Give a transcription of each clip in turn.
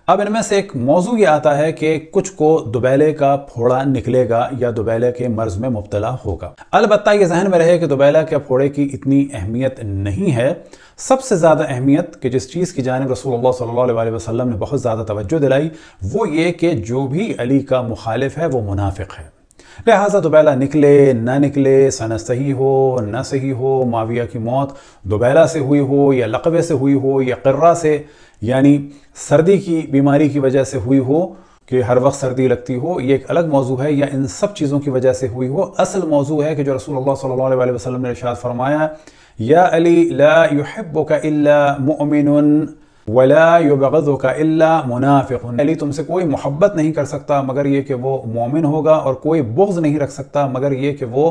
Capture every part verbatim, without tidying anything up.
اب ان میں سے ایک موضوع یہ آتا ہے کہ کچھ کو دوبیلے کا پھوڑا نکلے گا یا دوبیلے کے مرض میں مبتلا ہوگا۔ البتہ یہ ذہن میں رہے کہ دوبیلہ کے پھوڑے کی اتنی اہمیت نہیں ہے۔ سب سے زیادہ اہمیت کہ جس چیز کی جانب رسول اللہ صلی اللہ علیہ وسلم نے بہت زیادہ توجہ دلائی وہ یہ کہ جو بھی علی کا مخالف ہے وہ منافق ہے، لہٰذا دوبیلہ نکلے نہ نکلے، سند صحیح ہو نہ صحیح ہو، معاویہ کی موت دوبیلہ سے ہوئی ہو یا لقوے سے ہوئی ہو یا قرہ سے یعنی سردی کی بیماری کی وجہ سے ہوئی ہو کہ ہر وقت سردی لگتی ہو، یہ ایک الگ موضوع ہے، یا ان سب چیزوں کی وجہ سے ہوئی ہو، اصل موضوع ہے کہ جو رسول اللہ صلی اللہ علیہ وسلم نے ارشاد فرمایا یا علی لا يحبک الا مؤمن ولا يبغضك الا منافق، علی تم سے کوئی محبت نہیں کر سکتا مگر یہ کہ وہ مومن ہوگا، اور کوئی بغض نہیں رکھ سکتا مگر یہ کہ وہ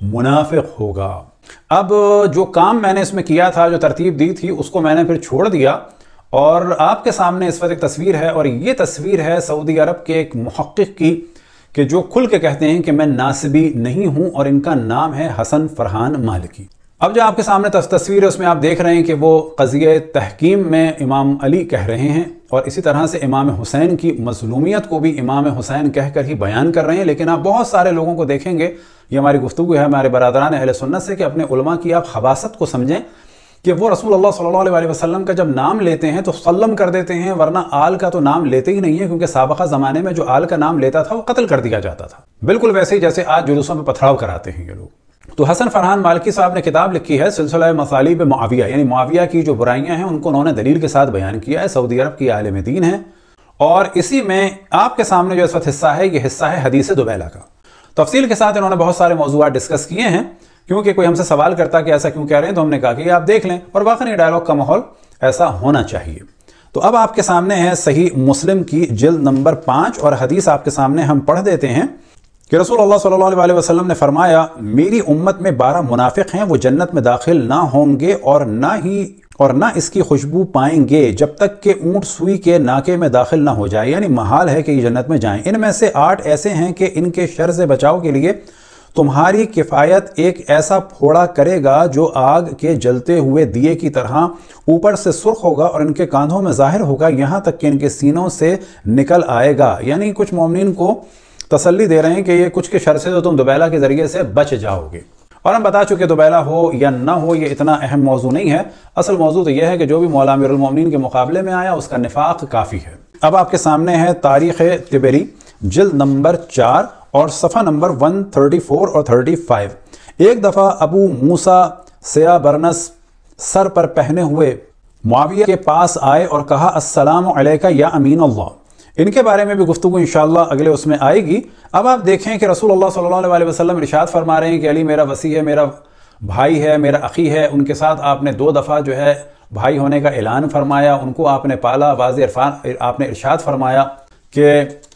منافق ہوگا۔ اب جو کام میں نے اس میں کیا تھا، جو ترتیب دی تھی، اس کو میں نے پھر چھوڑ دیا، اور آپ کے سامنے اس وقت ایک تصویر ہے، اور یہ تصویر ہے سعودی عرب کے ایک محقق کی کہ جو کھل کے کہتے ہیں کہ میں ناسبی نہیں ہوں، اور ان کا نام ہے حسن فرحان مالکی۔ اب جو آپ کے سامنے تصویر ہے اس میں آپ دیکھ رہے ہیں کہ وہ قضیہ تحکیم میں امام علی کہہ رہے ہیں، اور اسی طرح سے امام حسین کی مظلومیت کو بھی امام حسین کہہ کر ہی بیان کر رہے ہیں۔ لیکن آپ بہت سارے لوگوں کو دیکھیں گے، یہ ہماری گفتگو ہے ہمارے برادران اہل سنت سے، کہ اپنے علماء کی آپ خباثت کو سمجھیں کہ وہ رسول اللہ صلی اللہ علیہ وسلم کا جب نام لیتے ہیں تو سلم کر دیتے ہیں، ورنہ آل کا تو نام لیتے ہی نہیں ہے، کیونکہ سابقہ زمانے میں جو آل کا نام لیتا تھا وہ قتل کر دیا جاتا تھا، بالکل ویسے ہی جیسے آج جلوسوں میں پتھراؤ کراتے ہیں یہ لوگ۔ تو حسن فرحان مالکی صاحب نے کتاب لکھی ہے سلسلہ مصالیب معاویہ، یعنی معاویہ کی جو برائیاں ہیں ان کو انہوں نے دلیل کے ساتھ بیان کیا ہے، سعودی عرب کی عالم دین ہے، اور اسی میں آپ کے سامنے جو اس وقت حصہ ہے یہ حصہ ہے حدیث دوبیلہ کا۔ تفصیل کے ساتھ انہوں نے بہت سارے موضوعات ڈسکس کیے ہیں، کیونکہ کوئی ہم سے سوال کرتا کہ ایسا کیوں کہہ رہے ہیں، تو ہم نے کہا کہ یہ آپ دیکھ لیں، اور واقعی ڈائلاگ کا ماحول ایسا ہونا چاہیے۔ تو اب آپ کے سامنے ہے صحیح مسلم کی جلد نمبر پانچ، اور حدیث آپ کے سامنے ہم پڑھ دیتے ہیں کہ رسول اللہ صلی اللہ علیہ وسلم نے فرمایا میری امت میں بارہ منافق ہیں، وہ جنت میں داخل نہ ہوں گے اور نہ ہی اور نہ اس کی خوشبو پائیں گے جب تک کہ اونٹ سوئی کے ناکے میں داخل نہ ہو جائے، یعنی محال ہے کہ یہ جنت میں جائیں۔ ان میں سے آٹھ ایسے ہیں کہ ان کے شر سے بچاؤ کے لیے تمہاری کفایت ایک ایسا پھوڑا کرے گا جو آگ کے جلتے ہوئے دیے کی طرح اوپر سے سرخ ہوگا اور ان کے کاندھوں میں ظاہر ہوگا یہاں تک کہ ان کے سینوں سے نکل آئے گا۔ یعنی کچھ مومنین کو تسلی دے رہے ہیں کہ یہ کچھ کے شر سے تو تم دوبیلہ کے ذریعے سے بچ جاؤ گے، اور ہم بتا چکے دوبیلہ ہو یا نہ ہو یہ اتنا اہم موضوع نہیں ہے، اصل موضوع تو یہ ہے کہ جو بھی مولا امیر المومنین کے مقابلے میں آیا اس کا نفاق کافی ہے۔ اب آپ کے سامنے ہے تاریخ طبری جلد نمبر چار اور صفحہ نمبر ایک سو چونتیس اور پینتیس۔ ایک دفعہ ابو موسیٰ سیاہ برنس سر پر پہنے ہوئے معاویہ کے پاس آئے اور کہا السلام علیکہ یا امین اللہ۔ ان کے بارے میں بھی گفتگو انشاءاللہ اگلے اس میں آئے گی۔ اب آپ دیکھیں کہ رسول اللہ صلی اللہ علیہ وسلم ارشاد فرما رہے ہیں کہ علی میرا وصی ہے، میرا بھائی ہے، میرا اخی ہے۔ ان کے ساتھ آپ نے دو دفعہ جو ہے بھائی ہونے کا اعلان فرمایا، ان کو آپ نے پالا، واضح عرفان آپ نے ارشاد فرمایا کہ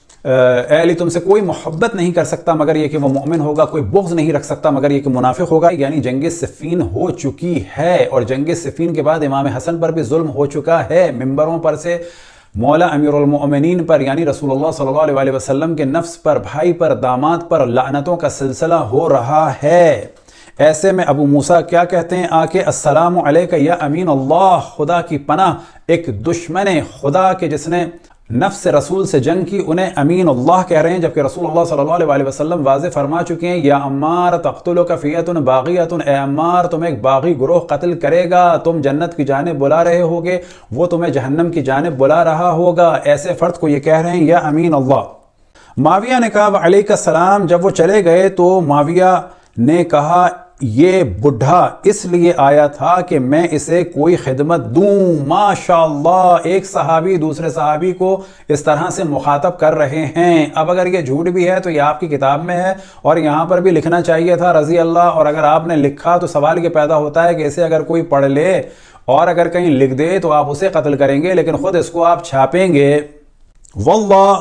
اے علی تم سے کوئی محبت نہیں کر سکتا مگر یہ کہ وہ مومن ہوگا، کوئی بغض نہیں رکھ سکتا مگر یہ کہ منافق ہوگا۔ یعنی جنگ صفین ہو چکی ہے، اور جنگ صفین کے بعد امام حسن پر بھی ظلم ہو چکا ہے، ممبروں پر سے مولا امیر المؤمنین پر یعنی رسول اللہ صلی اللہ علیہ وسلم کے نفس پر، بھائی پر، داماد پر لعنتوں کا سلسلہ ہو رہا ہے۔ ایسے میں ابو موسیٰ کیا کہتے ہیں آ کے السلام علیکہ یا امین اللہ، خدا کی پناہ، ایک دشمن خدا کے جس نے نفس رسول سے جنگ کی انہیں امین اللہ کہہ رہے ہیں، جبکہ رسول اللہ صلی اللہ علیہ وسلم واضح فرما چکے ہیں یا عمار تقتلک فیۃ باغیۃ، اے عمار تم ایک باغی گروہ قتل کرے گا، تم جنت کی جانب بلا رہے ہوگے، وہ تمہیں جہنم کی جانب بلا رہا ہوگا۔ ایسے فرد کو یہ کہہ رہے ہیں یا امین اللہ۔ معاویہ نے کہا وعلیکہ السلام۔ جب وہ چلے گئے تو معاویہ نے کہا یہ بڈھا اس لیے آیا تھا کہ میں اسے کوئی خدمت دوں۔ ماشاءاللہ، ایک صحابی دوسرے صحابی کو اس طرح سے مخاطب کر رہے ہیں۔ اب اگر یہ جھوٹ بھی ہے تو یہ آپ کی کتاب میں ہے، اور یہاں پر بھی لکھنا چاہیے تھا رضی اللہ، اور اگر آپ نے لکھا تو سوال یہ پیدا ہوتا ہے کہ اسے اگر کوئی پڑھ لے اور اگر کہیں لکھ دے تو آپ اسے قتل کریں گے، لیکن خود اس کو آپ چھاپیں گے۔ واللہ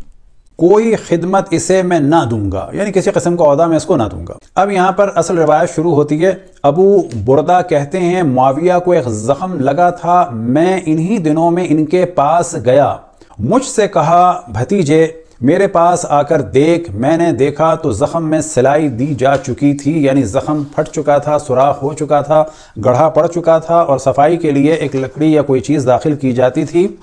کوئی خدمت اسے میں نہ دوں گا، یعنی کسی قسم کا عہدہ میں اس کو نہ دوں گا۔ اب یہاں پر اصل روایت شروع ہوتی ہے۔ ابو بردہ کہتے ہیں معاویہ کو ایک زخم لگا تھا، میں انہی دنوں میں ان کے پاس گیا، مجھ سے کہا بھتیجے میرے پاس آ کر دیکھ۔ میں نے دیکھا تو زخم میں سلائی دی جا چکی تھی، یعنی زخم پھٹ چکا تھا، سوراخ ہو چکا تھا، گڑھا پڑ چکا تھا، اور صفائی کے لیے ایک لکڑی یا کوئی چیز داخل کی جاتی تھی۔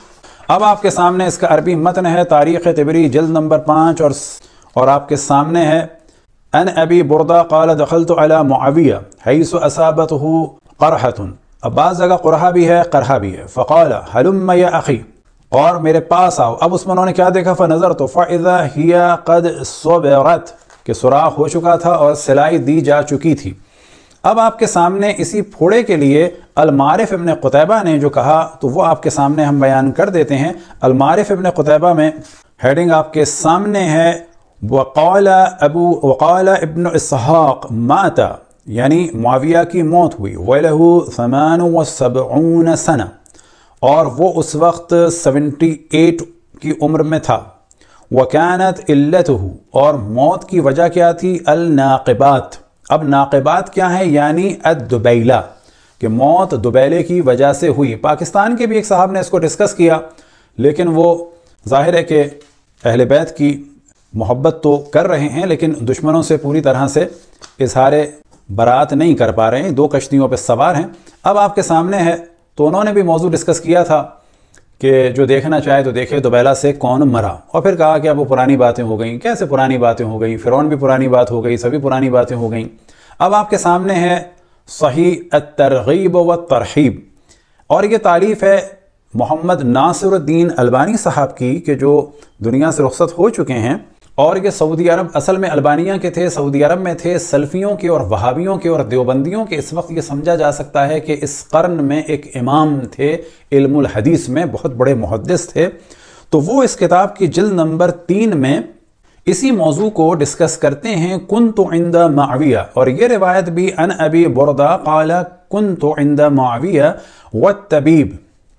اب آپ کے سامنے اس کا عربی متن ہے، تاریخ طبری جلد نمبر پانچ، اور اور آپ کے سامنے ہے ان ابی بردہ قال دخلت علی معاویہ حیث اصابته قرحۃ، اب بعض جگہ قرحہ بھی ہے قرحہ بھی ہے، فقال حلم یا اخی، اور میرے پاس آؤ۔ اب اس میں انہوں نے کیا دیکھا؟ فنظرت فاذا ہی قد صبرت، کہ سوراخ ہو چکا تھا اور سلائی دی جا چکی تھی۔ اب آپ کے سامنے اسی پھوڑے کے لیے المعارف ابن قتیبہ نے جو کہا تو وہ آپ کے سامنے ہم بیان کر دیتے ہیں۔ المعارف ابن قتیبہ میں ہیڈنگ آپ کے سامنے ہے وقال ابو وقال ابن اسحاق مات، یعنی معاویہ کی موت ہوئی، وَلَهُ ثَمَانُ وَسَبْعُونَ سَنَةً، اور وہ اس وقت سیونٹی ایٹ کی عمر میں تھا۔ وَكَانَتْ إِلَّتُهُ، اور موت کی وجہ کیا تھی؟ الناقبات، اب ناقبات کیا ہے؟ یعنی الدبیلہ، کہ موت دبیلے کی وجہ سے ہوئی۔ پاکستان کے بھی ایک صاحب نے اس کو ڈسکس کیا، لیکن وہ ظاہر ہے کہ اہل بیت کی محبت تو کر رہے ہیں لیکن دشمنوں سے پوری طرح سے اظہار برات نہیں کر پا رہے ہیں، دو کشتیوں پہ سوار ہیں۔ اب آپ کے سامنے ہے، تو انہوں نے بھی موضوع ڈسکس کیا تھا کہ جو دیکھنا چاہے تو دیکھے دبیلا سے کون مرا، اور پھر کہا کہ اب وہ پرانی باتیں ہو گئیں۔ کیسے پرانی باتیں ہو گئیں؟ فرعون بھی پرانی بات ہو گئی، سبھی پرانی باتیں ہو گئیں۔ اب آپ کے سامنے ہے صحیح الترغیب والترہیب، اور یہ تالیف ہے محمد ناصر الدین البانی صاحب کی، کہ جو دنیا سے رخصت ہو چکے ہیں، اور یہ سعودی عرب، اصل میں البانیہ کے تھے، سعودی عرب میں تھے، سلفیوں کے اور وہابیوں کے اور دیوبندیوں کے اس وقت یہ سمجھا جا سکتا ہے کہ اس قرن میں ایک امام تھے علم الحدیث میں، بہت بڑے محدث تھے۔ تو وہ اس کتاب کی جلد نمبر تین میں اسی موضوع کو ڈسکس کرتے ہیں، کنت عند معاویہ، اور یہ روایت بھی ان ابی بردہ قال کنت عند معاویہ والطبیب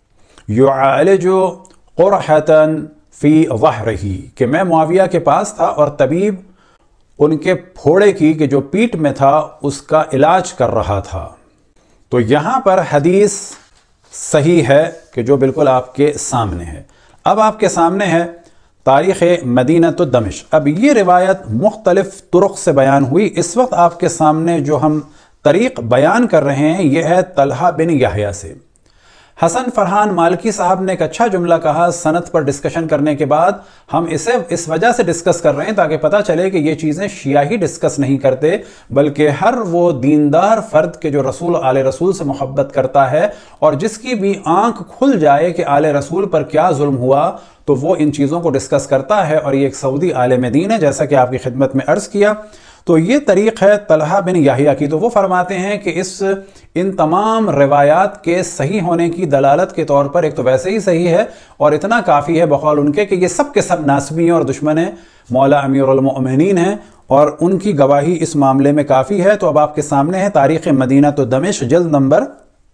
یعالج قرحة فی ظہرہ، کہ میں معاویہ کے پاس تھا اور طبیب ان کے پھوڑے کی، کہ جو پیٹ میں تھا، اس کا علاج کر رہا تھا۔ تو یہاں پر حدیث صحیح ہے کہ جو بالکل آپ کے سامنے ہے۔ اب آپ کے سامنے ہے تاریخ مدینۃ دمشق۔ اب یہ روایت مختلف طرق سے بیان ہوئی۔ اس وقت آپ کے سامنے جو ہم طریق بیان کر رہے ہیں یہ ہے طلحہ بن یحییٰ سے۔ حسن فرحان مالکی صاحب نے ایک اچھا جملہ کہا سند پر ڈسکشن کرنے کے بعد، ہم اسے اس وجہ سے ڈسکس کر رہے ہیں تاکہ پتہ چلے کہ یہ چیزیں شیعہ ہی ڈسکس نہیں کرتے، بلکہ ہر وہ دیندار فرد کے جو رسول آل رسول سے محبت کرتا ہے اور جس کی بھی آنکھ کھل جائے کہ آل رسول پر کیا ظلم ہوا تو وہ ان چیزوں کو ڈسکس کرتا ہے، اور یہ ایک سعودی عالم دین ہے جیسا کہ آپ کی خدمت میں عرض کیا۔ تو یہ طریق ہے طلحہ بن یحییٰ کی۔ تو وہ فرماتے ہیں کہ اس ان تمام روایات کے صحیح ہونے کی دلالت کے طور پر ایک تو ویسے ہی صحیح ہے، اور اتنا کافی ہے بقول ان کے کہ یہ سب کے سب ناسبی ہیں اور دشمن ہیں مولا امیر المؤمنین ہیں، اور ان کی گواہی اس معاملے میں کافی ہے۔ تو اب آپ کے سامنے ہے تاریخ مدینۃ دمشق جلد نمبر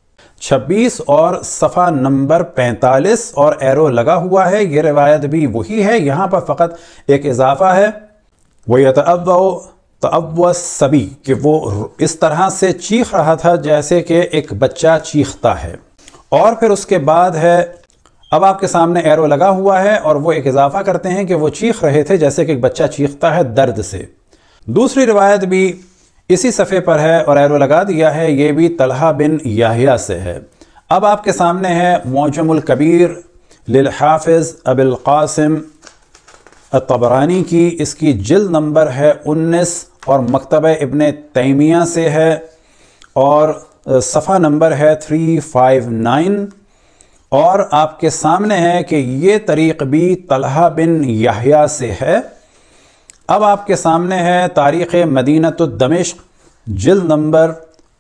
چھبیس اور صفحہ نمبر پینتالیس، اور ایرو لگا ہوا ہے۔ یہ روایت بھی وہی ہے، یہاں پر فقط ایک اضافہ ہے، وَيَتَأَوَّعُ تَأَوَّعَ الصَّبِيُّ، کہ وہ اس طرح سے چیخ رہا تھا جیسے کہ ایک بچہ چیختا ہے۔ اور پھر اس کے بعد ہے، اب آپ کے سامنے ایرو لگا ہوا ہے اور وہ ایک اضافہ کرتے ہیں کہ وہ چیخ رہے تھے جیسے کہ ایک بچہ چیختا ہے درد سے۔ دوسری روایت بھی اسی صفحے پر ہے اور ایرو لگا دیا ہے، یہ بھی طلحہ بن یحییٰ سے ہے۔ اب آپ کے سامنے ہے معجم الکبیر للحافظ ابی القاسم الطبرانی کی، اس کی جلد نمبر ہے انیس اور مکتبہ ابن تیمیہ سے ہے، اور صفحہ نمبر ہے تین سو پچاس، اور آپ کے سامنے ہے کہ یہ طریق بھی طلحہ بن یحییٰ سے ہے۔ اب آپ کے سامنے ہے تاریخ مدینۃ دمشق جلد نمبر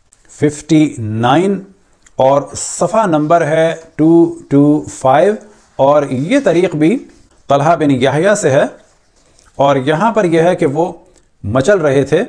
ففٹی نائن، اور صفحہ نمبر ہے دو سو پچیس، اور یہ طریق بھی طلحہ بن یحییٰ سے ہے، اور یہاں پر یہ ہے کہ وہ مچل رہے تھے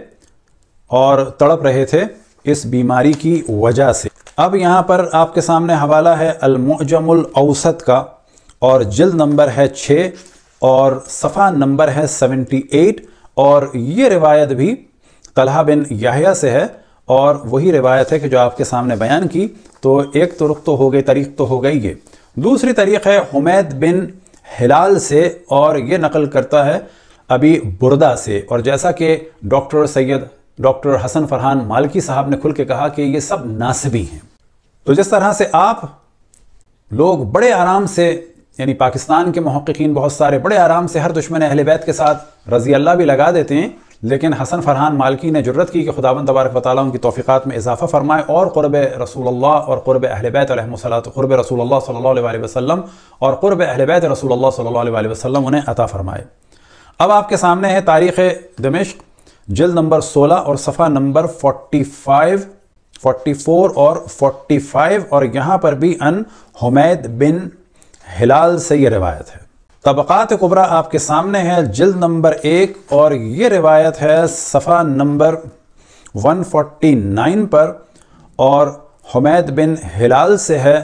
اور تڑپ رہے تھے اس بیماری کی وجہ سے۔ اب یہاں پر آپ کے سامنے حوالہ ہے المعجم الاوسط کا، اور جلد نمبر ہے چھ اور صفحہ نمبر ہے سیونٹی ایٹ، اور یہ روایت بھی طلحہ بن یحییٰ سے ہے، اور وہی روایت ہے کہ جو آپ کے سامنے بیان کی۔ تو ایک طرق تو ہو گئی، طریق تو ہو گئی یہ۔ دوسری طریق ہے حمید بن ہلال سے، اور یہ نقل کرتا ہے ابی بردہ سے، اور جیسا کہ ڈاکٹر سید ڈاکٹر حسن فرحان مالکی صاحب نے کھل کے کہا کہ یہ سب ناسبی ہیں۔ تو جس طرح سے آپ لوگ بڑے آرام سے یعنی پاکستان کے محققین بہت سارے بڑے آرام سے ہر دشمن اہل بیت کے ساتھ رضی اللہ بھی لگا دیتے ہیں، لیکن حسن فرحان مالکی نے جرت کی کہ خداوند تبارک و تعالیٰ ان کی توفیقات میں اضافہ فرمائے اور قرب رسول اللہ اور قرب اہل بیت علیہ الصلوۃ قرب رسول اللہ صلی اللہ علیہ وسلم اور قرب اہل بیت رسول اللہ صلی اللہ علیہ وسلم انہیں عطا فرمائے۔ اب آپ کے سامنے ہے تاریخ دمشق جلد نمبر سولہ اور صفحہ number forty five forty four اور فورٹی فائیو، اور یہاں پر بھی ان حمید بن ہلال سے یہ روایت ہے۔ طبقات کبریٰ آپ کے سامنے ہے جلد نمبر ایک، اور یہ روایت ہے صفحہ نمبر ون فورٹی نائن پر، اور حمید بن ہلال سے ہے،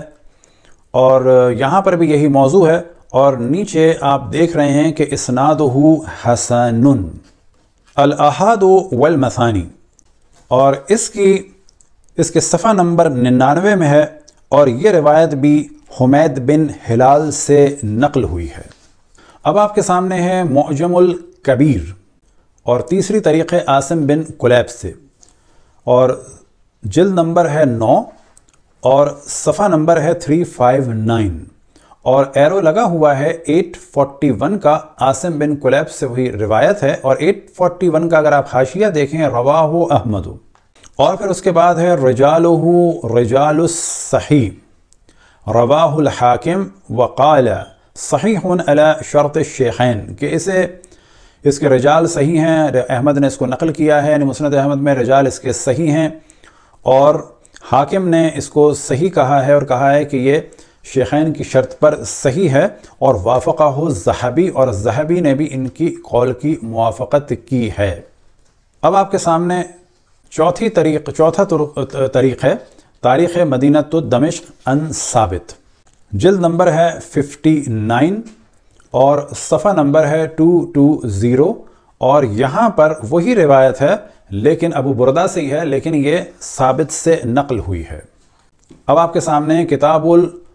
اور یہاں پر بھی یہی موضوع ہے، اور نیچے آپ دیکھ رہے ہیں کہ اسنادہ حسن الاحاد والمثانی، اور اس کی اس کے صفحہ نمبر ننانوے میں ہے، اور یہ روایت بھی حمید بن ہلال سے نقل ہوئی ہے۔ اب آپ کے سامنے ہے معجم الکبیر اور تیسری طریق عاصم بن کلیب سے، اور جلد نمبر ہے نو اور صفحہ نمبر ہے تھری فائیو نائن، اور ایرو لگا ہوا ہے ایٹ فورٹی ون کا، عاصم بن کلیب سے وہی روایت ہے، اور ایٹ فورٹی ون کا اگر آپ حاشیہ دیکھیں رواہ احمد، اور پھر اس کے بعد ہے رجالہ رجال الصحیح رواہ الحاکم وقال صحیح علی شرط الشیخین، کہ اسے اس کے رجال صحیح ہیں، احمد نے اس کو نقل کیا ہے، یعنی مسند احمد میں رجال اس کے صحیح ہیں، اور حاکم نے اس کو صحیح کہا ہے اور کہا ہے کہ یہ شیخین کی شرط پر صحیح ہے، اور وافقہ الذہبی، اور الذہبی نے بھی ان کی قول کی موافقت کی ہے۔ اب آپ کے سامنے چوتھی طریق چوتھا طریق ہے تاریخ مدینۃ دمشق ان ثابت، جلد نمبر ہے ففٹی نائن اور صفحہ نمبر ہے ٹو ٹو زیرو، اور یہاں پر وہی روایت ہے لیکن ابو بردہ سے ہی ہے، لیکن یہ ثابت سے نقل ہوئی ہے۔ اب آپ کے سامنے کتاب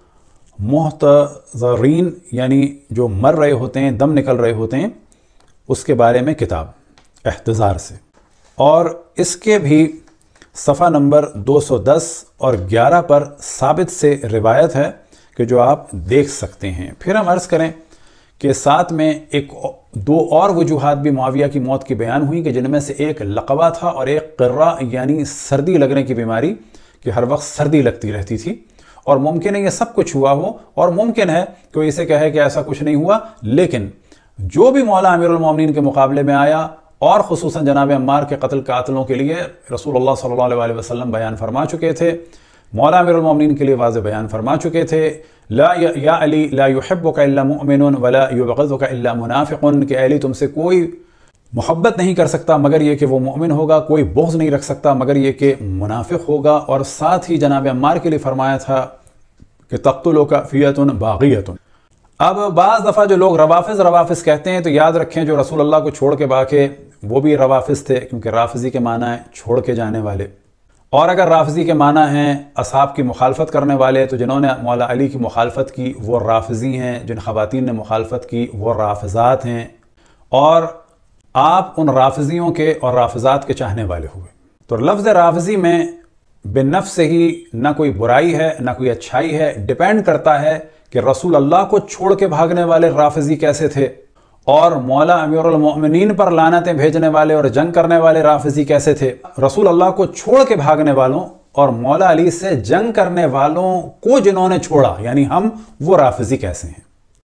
المحتضرین، یعنی جو مر رہے ہوتے ہیں، دم نکل رہے ہوتے ہیں، اس کے بارے میں کتاب احتضار سے، اور اس کے بھی صفحہ نمبر دو سو دس اور گیارہ پر ثابت سے روایت ہے کہ جو آپ دیکھ سکتے ہیں۔ پھر ہم عرض کریں کہ ساتھ میں ایک دو اور وجوہات بھی معاویہ کی موت کی بیان ہوئی، کہ جن میں سے ایک لقبہ تھا اور ایک قرہ، یعنی سردی لگنے کی بیماری، کہ ہر وقت سردی لگتی رہتی تھی، اور ممکن ہے یہ سب کچھ ہوا ہو، اور ممکن ہے کوئی اسے کہے کہ ایسا کچھ نہیں ہوا، لیکن جو بھی مولا امیر المومنین کے مقابلے میں آیا، اور خصوصاً جناب عمار کے قتل قاتلوں کے لیے رسول اللہ صلی اللہ علیہ وسلم بیان فرما چکے تھے، مولا امیر المومنین کے لیے واضح بیان فرما چکے تھے، لا یا علی لا يحبک الا مؤمن ولا یبغضک الا منافق، کہ علی تم سے کوئی محبت نہیں کر سکتا مگر یہ کہ وہ مومن ہوگا، کوئی بغض نہیں رکھ سکتا مگر یہ کہ منافق ہوگا، اور ساتھ ہی جناب عمار کے لیے فرمایا تھا کہ تقتلک فیۃ باغیۃ۔ اب بعض دفعہ جو لوگ روافظ روافظ کہتے ہیں تو یاد رکھیں جو رسول اللہ کو چھوڑ کے باقی وہ بھی روافظ تھے، کیونکہ رافضی کے معنی ہے چھوڑ کے جانے والے، اور اگر رافضی کے معنی ہیں اصحاب کی مخالفت کرنے والے، تو جنہوں نے مولا علی کی مخالفت کی وہ رافضی ہیں، جن خواتین نے مخالفت کی وہ رافضات ہیں، اور آپ ان رافضیوں کے اور رافضات کے چاہنے والے ہوئے۔ تو لفظ رافضی میں بالنفس سے ہی نہ کوئی برائی ہے نہ کوئی اچھائی ہے، ڈیپینڈ کرتا ہے کہ رسول اللہ کو چھوڑ کے بھاگنے والے رافضی کیسے تھے، اور مولا امیر المؤمنین پر لعنتیں بھیجنے والے اور جنگ کرنے والے رافضی کیسے تھے۔ رسول اللہ کو چھوڑ کے بھاگنے والوں اور مولا علی سے جنگ کرنے والوں کو جنہوں نے چھوڑا، یعنی ہم، وہ رافضی کیسے ہیں۔